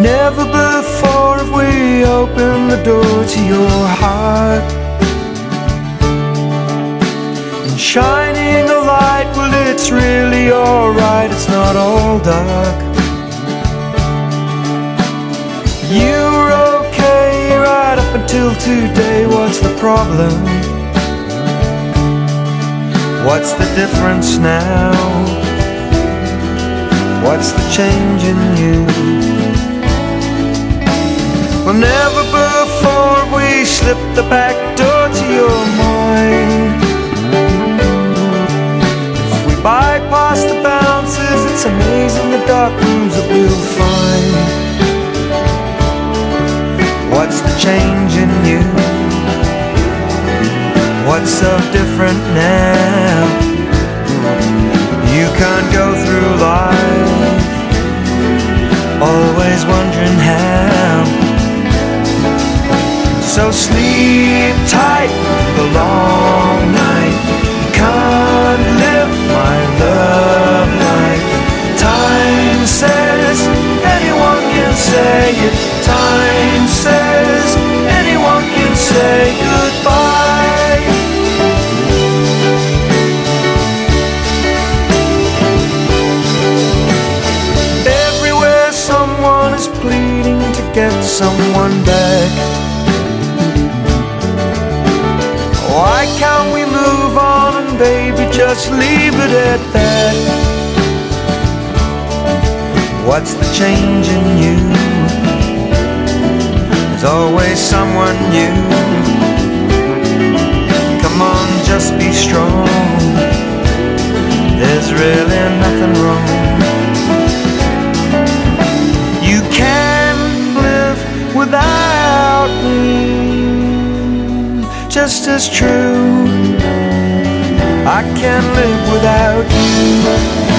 Never before have we opened the door to your heart, and shining a light, well, it's really alright, it's not all dark. You were okay right up until today. What's the problem? What's the difference now? What's the change in you? Well, never before we slipped the back door to your mind. If we bypass the bounces, it's amazing the dark rooms that we'll find. What's the change in you? What's so different now? You can't go through life always wondering how. So sleep tight the long night. You can't live my love life. Time says anyone can say it. Time says anyone can say goodbye. Everywhere someone is pleading to get someone back. Why can't we move on and baby just leave it at that? What's the change in you? There's always someone new. Come on, just be strong. There's really nothing wrong. You can live without me, just as true. I can't live without you.